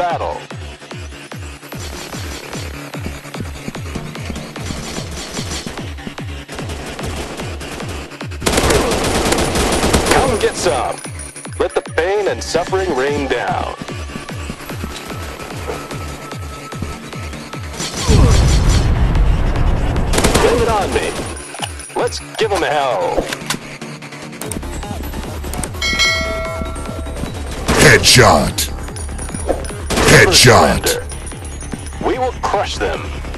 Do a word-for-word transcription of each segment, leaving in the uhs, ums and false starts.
battle. Come get some. Let the pain and suffering rain down. Blame it on me. Let's give them hell. Headshot. Headshot. We will crush them.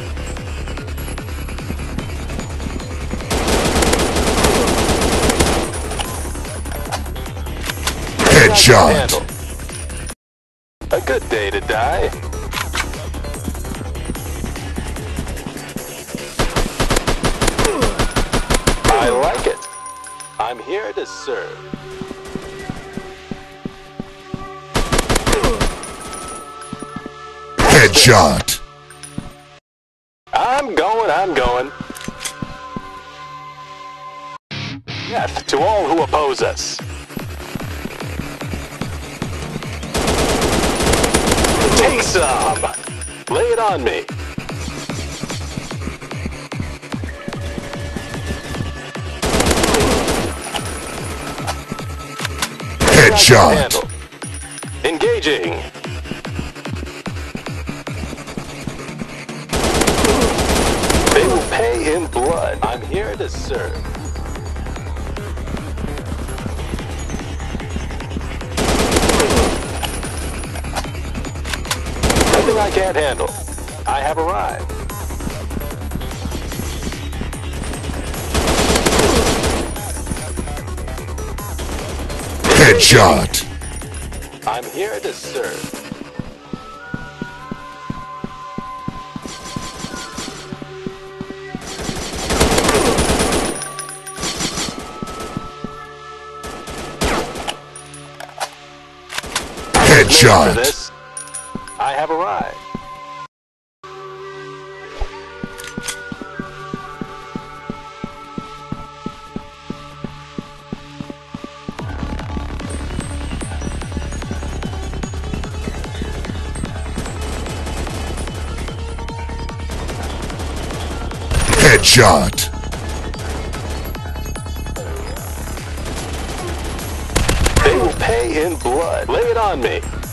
Headshot. A good day to die. I like it. I'm here to serve. Headshot. I'm going, I'm going. Death to all who oppose us. Take some! Lay it on me. Headshot. Engaging. They will pay in blood. I'm here to serve. Nothing I can't handle. I have arrived. Headshot. I'm here to serve. Headshot. For this, I have arrived. Headshot. They will pay in blood. Lay it on me.